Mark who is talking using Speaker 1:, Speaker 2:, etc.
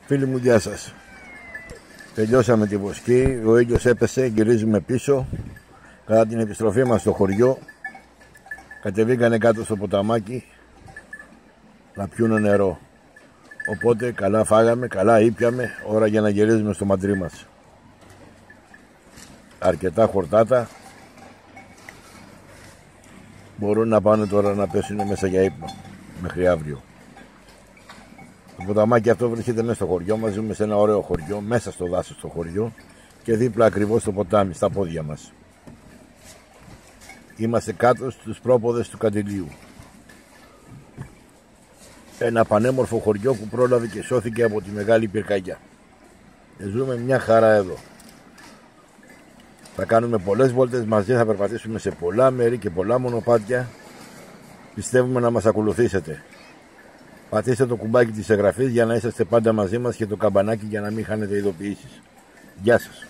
Speaker 1: Φίλοι μου, γεια σας. Τελειώσαμε τη βοσκή, ο ήλιος έπεσε, γυρίζουμε πίσω. Κατά την επιστροφή μας στο χωριό κατεβήκανε κάτω στο ποταμάκι να πιούνε νερό. Οπότε καλά φάγαμε, καλά ήπιαμε, ώρα για να γυρίζουμε στο μαντρί μας. Αρκετά χορτάτα. Μπορούν να πάνε τώρα να πέσουν μέσα για ύπνο μέχρι αύριο. Το ποταμάκι αυτό βρίσκεται μέσα στο χωριό μας. Ζούμε σε ένα ωραίο χωριό, μέσα στο δάσος στο χωριό και δίπλα ακριβώς στο ποτάμι, στα πόδια μας. Είμαστε κάτω στους πρόποδες του Καντιλίου. Ένα πανέμορφο χωριό που πρόλαβε και σώθηκε από τη μεγάλη πυρκαγιά. Ζούμε μια χαρά εδώ. Θα κάνουμε πολλές βόλτες μαζί, θα περπατήσουμε σε πολλά μέρη και πολλά μονοπάτια. Πιστεύουμε να μας ακολουθήσετε. Πατήστε το κουμπάκι της εγγραφής για να είσαστε πάντα μαζί μας και το καμπανάκι για να μην χάνετε ειδοποιήσεις. Γεια σας.